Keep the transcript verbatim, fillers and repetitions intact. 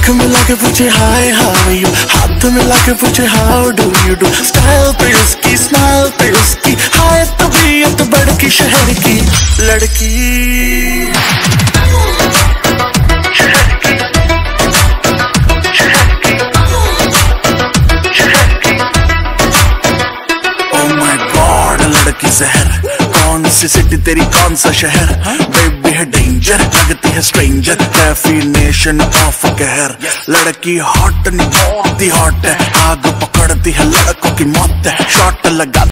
आंख मिला के पूछे हाय हाउ यू, हाथ मिला के पूछे how do you do. Style पे उसकी, स्माइल पे उसकी, हाय तबीयत बड़की शहर की लड़की। लड़की जहर, कौन सी सिटी तेरी कौन सा शहर, बेबी है डेंजर लगती है स्ट्रेंजर, डेफिनेशन ऑफ कहर। लड़की हॉट नहीं बहुत ही हॉट है, आग पकड़ती है लड़कों की मौत है, शॉट लगा